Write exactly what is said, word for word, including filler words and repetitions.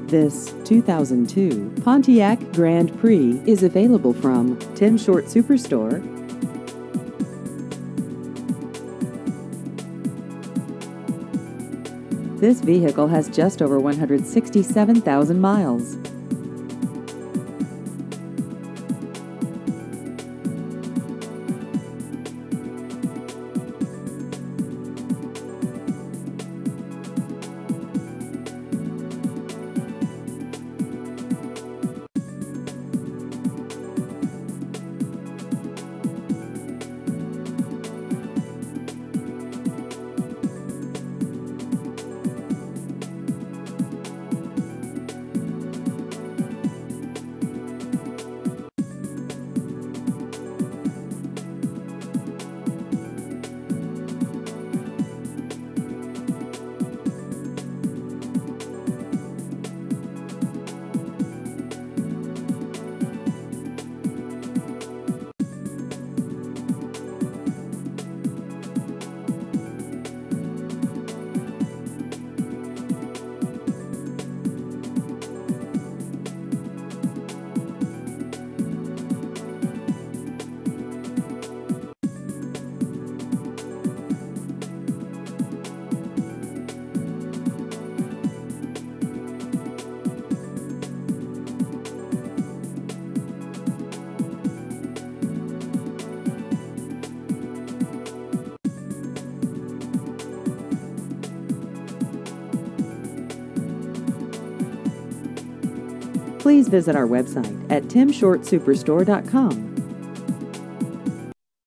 This two thousand two Pontiac Grand Prix is available from Tim Short Superstore. This vehicle has just over one hundred sixty-seven thousand miles. Please visit our website at tim short superstore dot com.